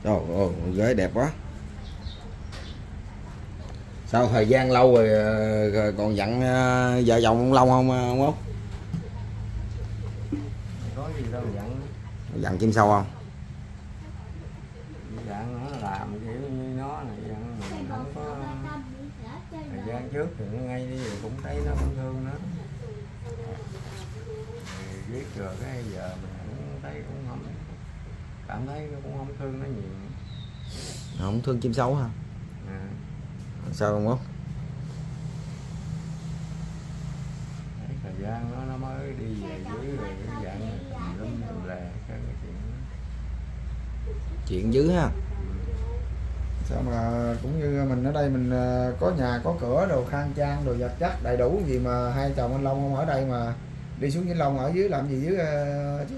Trời ơi, ghế đẹp quá. Sao thời gian lâu rồi, còn dặn vợ chồng ông Long không ông Út? Có gì đâu dặn. Dặn chim sâu không? Dặn nó làm kiểu như nó này, dặn mình không có thời gian trước thì nó ngay đi rồi cũng thấy nó cũng thương nó. Thì biết rồi cái giờ mình cũng thấy cũng không, cảm thấy nó cũng không thương nó nhiều. Không thương chim sâu hả? À. Sao ông Út? Thấy thời gian nó mới đi về dưới rồi cái dạng lum lè cái chuyện đó. Chuyện dữ ha. Sao mà cũng như mình ở đây mình có nhà có cửa đồ khang trang đồ vật chất đầy đủ gì mà hai chồng anh Long không ở đây mà đi xuống Vĩnh Long ở dưới làm gì dưới chú?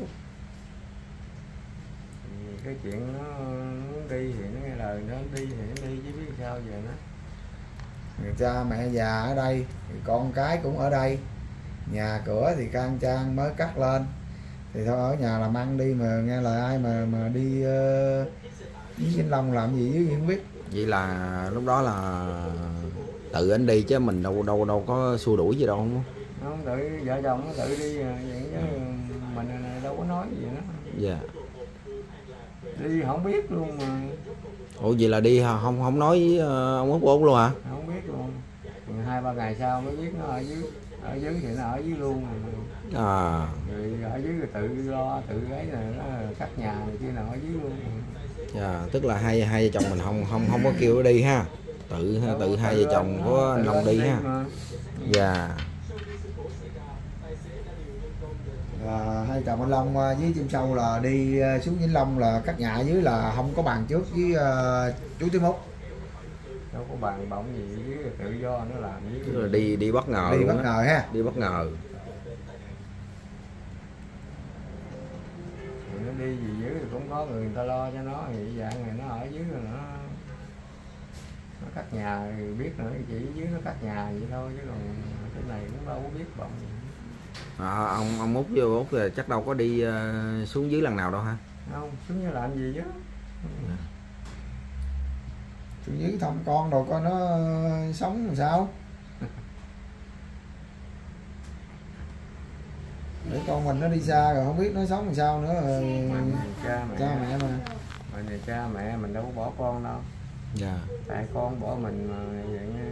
Thì cái chuyện nó muốn đi thì nó nghe lời nó đi thì nó đi chứ biết sao giờ nó. Cha mẹ già ở đây thì con cái cũng ở đây, nhà cửa thì khang trang mới cắt lên thì thôi ở nhà làm ăn đi mà nghe lời ai mà đi với Vĩnh Long làm gì dưới không biết. Vậy là lúc đó là tự anh đi chứ mình đâu có xua đuổi gì đâu không? Không tự vợ chồng nó tự đi vậy chứ mình này đâu có nói gì nó. Dạ. Đi không biết luôn mà. Ủa vậy là đi không nói với ông Út luôn hả? Không biết luôn. 2-3 ngày sau mới biết nó ở dưới thì nó ở dưới luôn rồi. À. Rồi ở dưới rồi tự lo tự ấy là nó cắt nhà này kia nào ở dưới luôn. Dạ, tức là hai vợ chồng mình không có kêu nó đi ha. Tự hai vợ chồng của anh Long đi ha. Dạ. Hai chồng anh Long với chim sâu là đi xuống Vĩnh Long là cắt nhà dưới là không có bàn trước với chú Tím Út. Đâu có bàn bọng gì dưới tự do nó làm với. Tức là đi bất ngờ Đi luôn bất á. ngờ ha. Đi bất ngờ. Nó đi gì dưới thì cũng có người ta lo cho nó, vậy dạng này nó ở dưới rồi nó cắt nhà thì biết nữa, chỉ dưới nó cắt nhà vậy thôi chứ còn cái này cũng đâu có biết bọng gì. Ông Út với Út là chắc đâu có đi xuống dưới lần nào đâu ha? Không, xuống dưới làm gì chứ. Xuống dưới thăm con rồi coi nó sống làm sao. Để con mình nó đi xa rồi không biết nó sống làm sao nữa. Cha mẹ mà. Mình này cha mẹ mình đâu có bỏ con đâu. Dạ. Tại con bỏ mình mà vậy nha.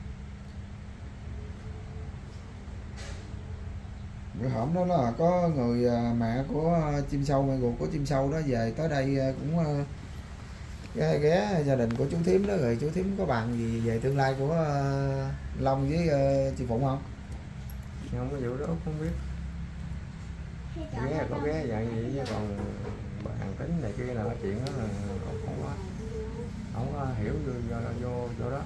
Bữa hổm đó là có người mẹ của chim sâu, mẹ ruột của chim sâu đó về tới đây cũng ghé gia đình của chú Thím đó, rồi chú Thím có bàn gì về tương lai của Long với chị Phụng không? Không có vụ đó không biết. Ghé có ghé dạng gì chứ còn bàn tính này kia là chuyện đó là không có hiểu vô đó.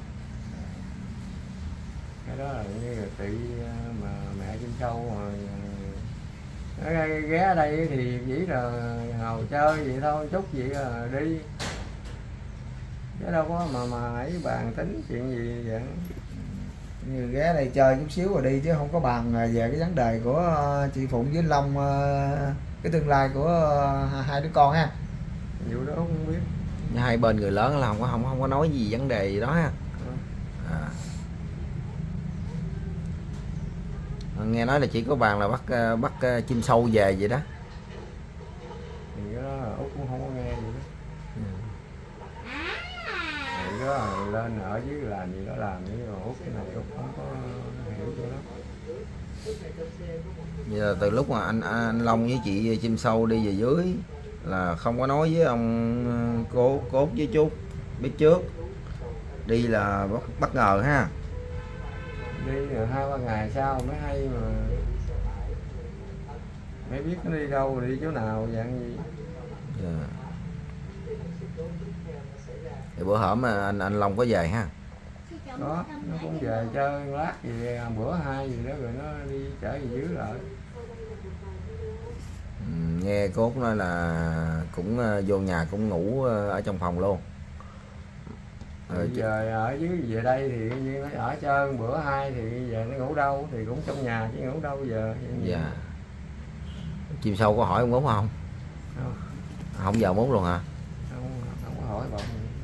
Cái đó là như là tự mà mẹ chim sâu rồi ghé ở đây thì chỉ là ngồi chơi vậy thôi, chút vậy là đi chứ đâu có mà ấy bàn tính chuyện gì vậy. Như ghé đây chơi chút xíu rồi đi chứ không có bàn về cái vấn đề của chị Phụng với Long, cái tương lai của hai đứa con ha. Vụ đó không biết. Hai bên người lớn là không có nói gì vấn đề gì đó ha. Nghe nói là chỉ có bàn là bắt chim sâu về vậy đó. Thì cái đó là Út cũng không có nghe gì đó. Thì đó lên ở dưới làm gì đó làm, chứ còn Út cái này Út không có hiểu chỗ đó. Giờ từ lúc mà anh Long với chị chim sâu đi về dưới là không có nói với ông Cốt với chú biết trước, đi là bất ngờ ha. Đi rồi 2-3 ngày sau mới hay mà mới biết nó đi đâu đi chỗ nào dạng gì. Yeah. Thì bữa hổm mà anh Long có về ha. Đó, nó cũng về chơi lát gì bữa 2 gì đó rồi nó đi trở về dưới lại. Nghe Cốt nói là cũng vô nhà cũng ngủ ở trong phòng luôn. Bây giờ ở dưới về đây thì như nó ở chơi bữa 2 thì về nó ngủ đâu thì cũng trong nhà chứ ngủ đâu giờ. Dạ. Chim sâu có hỏi ông Út không? Không. Không giờ Út luôn hả? Không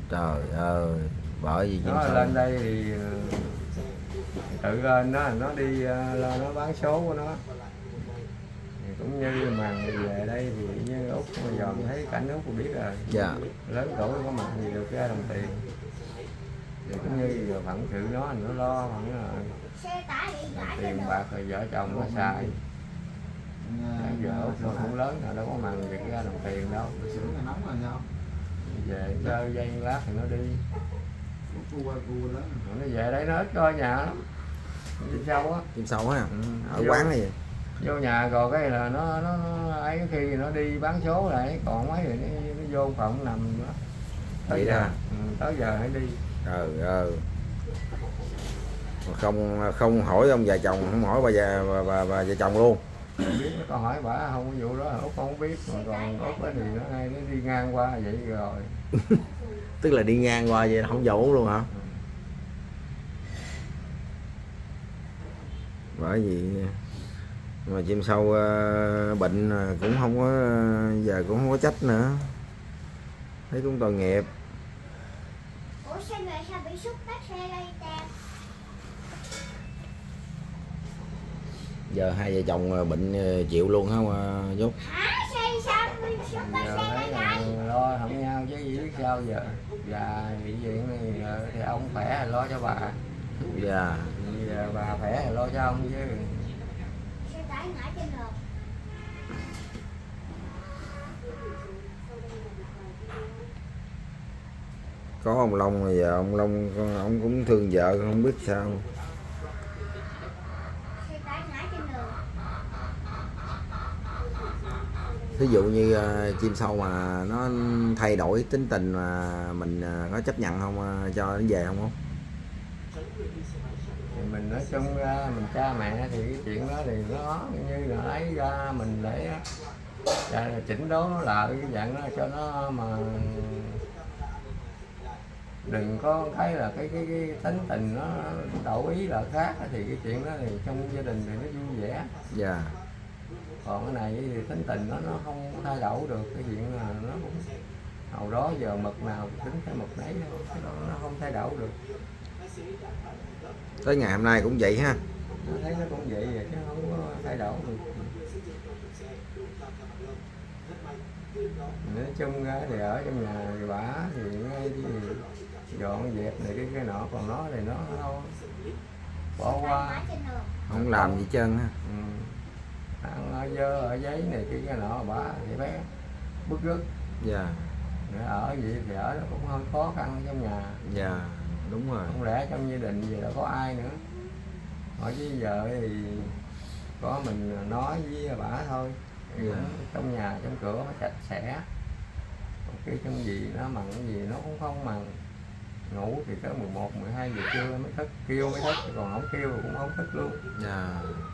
Trời ơi, bởi vì chim Nó sâu lên đây thì tự lên nó đi lên nó bán số của nó. Thì cũng như màn về đây thì như Út bây giờ mình thấy cảnh Út cũng biết rồi. dạ Lớn tuổi có mặt gì được ra đồng tiền. Thì cũng như giờ phận sự nó lo phận là tiền bạc rồi vợ chồng nó xài. Giờ Út cũng lớn rồi đâu có mần việc ra đồng tiền đâu. Về chơi dây lát thì nó đi. Nó về đây nó ít coi nhà lắm. Chim sâu á. chim sâu á, ở quán này vậy. Vô nhà rồi cái là nó ấy, khi nó đi bán số lại còn mấy rồi nó vô phòng nằm nữa. Vậy đó. Tới giờ hãy đi. Trời ơi, không hỏi ông già chồng, không hỏi bà vợ chồng luôn. Biết nó có hỏi bả không có vụ đó Út không biết, mà còn Út thì nó hay nó đi ngang qua vậy rồi. Tức là đi ngang qua vậy không dỗ luôn hả? Bởi vì mà chim sâu bệnh cũng không có, giờ cũng không có trách nữa, thấy cũng tội nghiệp. Ủa sao người sao bị xúc bắt xe đây ta? Giờ hai vợ chồng bệnh chịu luôn không Dút? Hả? Sao bị xúc bắt Giờ xe thấy đây vậy? lo không nhau chứ gì biết sao giờ. Già bị chuyện này thì ông khỏe thì lo cho bà. Dạ. Giờ bà khỏe thì lo cho ông chứ. Xe tải ngã trên đường. Có ông Long bây giờ ông Long ông cũng thương vợ không biết sao. Xe tải ngã trên đường. Ví dụ như chim sâu mà nó thay đổi tính tình mà mình có chấp nhận không, cho nó về không? Thì mình nói chung ra mình cha mẹ thì cái chuyện đó thì nó như là lấy ra mình để chỉnh đốn nó lại cái dạng đó cho nó mà đừng có thấy là cái tính tình nó đổi ý là khác, thì cái chuyện đó thì trong gia đình thì nó vui vẻ. Dạ. Còn cái này thì tính tình nó không thay đổi được, cái chuyện là nó cũng hồi đó giờ mực nào tính cái mực nấy thôi, nó không thay đổi được. Tới ngày hôm nay cũng vậy ha. Nó thấy nó cũng vậy chứ không có thay đổi được. Nói chung ra thì ở trong nhà thì bả thì ngay thì dọn dẹp này cái nọ, còn nó thì nó đâu bỏ qua, Không làm gì trơn ha. ăn ở dơ ở giấy này cái nọ bả thì bé bức rứt. Dạ. Để ở vậy thì ở nó cũng hơi khó khăn trong nhà. Dạ đúng rồi. Không lẽ trong gia đình giờ đâu có ai nữa, hỏi chứ giờ thì có mình nói với bà thôi. Yeah. Trong nhà trong cửa nó sạch sẽ, còn cái trong gì nó mặn gì nó cũng không mặn. Ngủ thì tới 11, 12 giờ trưa mới thức, kêu mới thức, còn không kêu cũng không thức luôn. Dạ.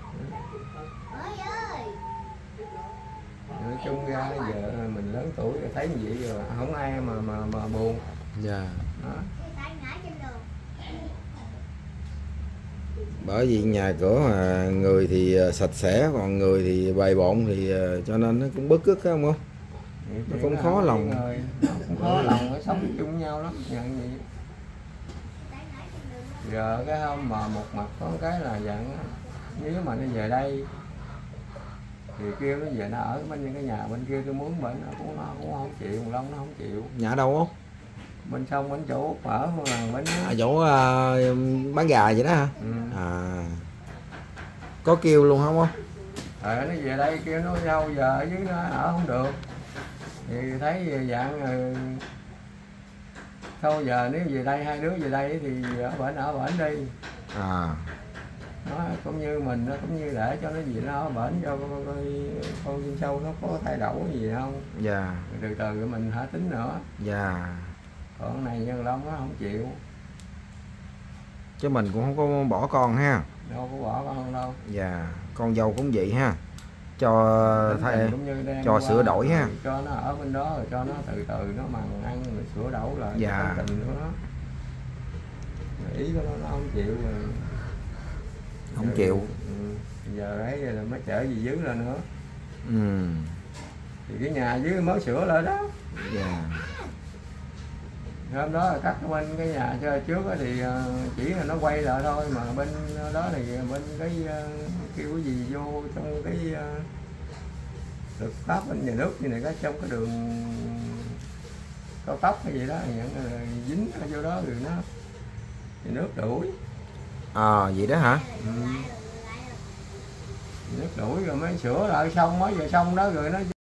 Nói chung ra giờ mình lớn tuổi rồi thấy như vậy rồi không ai mà buồn. Dạ. Đó. Bởi vì nhà cửa mà người thì sạch sẽ, còn người thì bề bộn thì cho nên nó cũng bức rứt không không? Nó cũng khó lòng. Nó cũng khó lòng phải sống chung với nhau lắm, nhận vậy. Giờ cái hôm mà một mặt có cái là dạng nếu mà nó về đây thì kêu nó về nó ở bên cái nhà bên kia tôi muốn bệnh nó cũng không chịu, Long nó không chịu. Nhà đâu không? Bên sông bên chỗ ở bên À, chỗ bán gà vậy đó hả? Ừ. À, có kêu luôn không? Nó về đây kêu nó đâu giờ ở dưới nó ở không được, thì thấy dạng thôi giờ nếu về đây hai đứa về đây thì ở bển đi. À. Nó cũng như mình, nó cũng như để cho nó gì nó ở bển cho con chim sâu nó có thay đổi gì không. Dạ. Từ từ mình hãy tính nữa. Dạ. Còn này Nhân Long nó không chịu. Chứ mình cũng không có bỏ con ha. Đâu có bỏ con đâu. Dạ. Con dâu cũng vậy ha. Cho thay cho sửa đổi ha. Cho nó ở bên đó rồi cho nó từ từ nó mần ăn rồi sửa đổi lại. Dạ. Tình của nó. Ý của nó không chịu rồi. Không giờ, chịu. Giờ ấy là mới chở gì dưới lên nữa. Ừ. Thì cái nhà dưới mới sửa lại đó. Dạ. hôm đó là cắt bên cái nhà trước thì chỉ là nó quay lại thôi, mà bên đó thì bên cái kêu cái gì vô trong cái luật pháp bên nhà nước như này, có trong cái đường cao tốc hay gì đó thì dính ở vô đó rồi nó thì nước đuổi. Vậy đó hả? Nước đuổi rồi mới sửa lại xong, mới giờ xong đó rồi nó